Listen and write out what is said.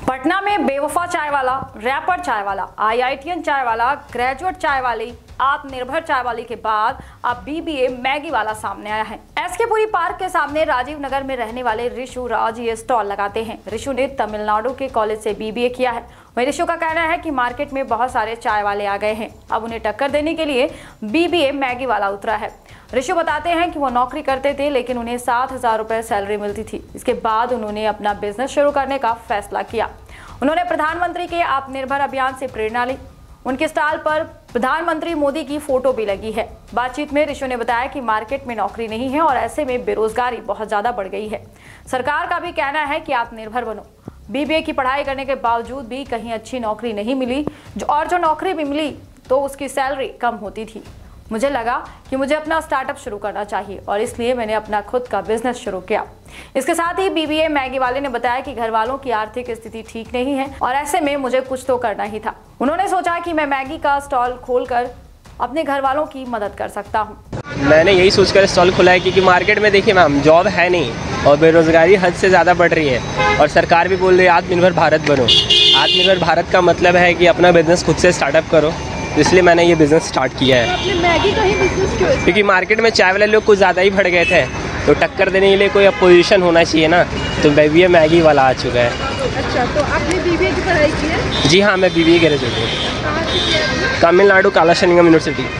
पटना में बेवफा चाय वाला, रैपर चाय वाला, आईआईटीएन चाय वाला, ग्रेजुएट चाय वाली, आत्मनिर्भर चाय वाली के बाद अब बीबीए मैगी वाला सामने आया है। एसके पुरी पार्क के सामने राजीव नगर में रहने वाले ऋषु राज ये स्टॉल लगाते हैं। ऋषु ने तमिलनाडु के कॉलेज से बीबीए किया है। वहीं ऋषु का कहना है कि मार्केट में बहुत सारे चाय वाले आ गए हैं, अब उन्हें टक्कर देने के लिए बीबीए मैगी वाला उतरा है। ऋषु बताते हैं कि वो नौकरी करते थे लेकिन उन्हें 7,000 रुपए सैलरी मिलती थी। इसके बाद उन्होंने अपना बिजनेस शुरू करने का फैसला किया। उन्होंने प्रधानमंत्री के आत्मनिर्भर अभियान से प्रेरणा ली। उनके स्टॉल पर प्रधानमंत्री मोदी की फोटो भी लगी है। बातचीत में ऋषु ने बताया कि मार्केट में नौकरी नहीं है और ऐसे में बेरोजगारी बहुत ज्यादा बढ़ गई है। सरकार का भी कहना है कि आत्मनिर्भर बनो। बीबीए की पढ़ाई करने के बावजूद भी कहीं अच्छी नौकरी नहीं मिली, जो नौकरी भी मिली तो उसकी सैलरी कम होती थी। मुझे लगा कि मुझे अपना स्टार्टअप शुरू करना चाहिए और इसलिए मैंने अपना खुद का बिजनेस शुरू किया। इसके साथ ही बीबीए मैगी वाले ने बताया कि घर वालों की आर्थिक स्थिति ठीक नहीं है और ऐसे में मुझे कुछ तो करना ही था। उन्होंने सोचा कि मैं मैगी का स्टॉल खोलकर अपने घर वालों की मदद कर सकता हूँ। मैंने यही सोचकर स्टॉल खोला है क्योंकि मार्केट में देखिए मैम जॉब है नहीं और बेरोजगारी हद से ज़्यादा बढ़ रही है और सरकार भी बोल रही है आत्मनिर्भर भारत बनो। आत्मनिर्भर भारत का मतलब है कि अपना बिजनेस खुद से स्टार्टअप करो, इसलिए मैंने ये बिज़नेस स्टार्ट किया है। आपने मैगी का ही बिजनेस क्यों? क्योंकि मार्केट में चाय वाले लोग कुछ ज़्यादा ही बढ़ गए थे, तो टक्कर देने के लिए कोई अपोजिशन होना चाहिए ना, तो बीबीए मैगी वाला आ चुका है। अच्छा, तो आपने बीबीए की पढ़ाई की है? जी हाँ, मैं बीबीए ग्रेजुएट हूँ, तमिलनाडु कालाशनिंगम यूनिवर्सिटी।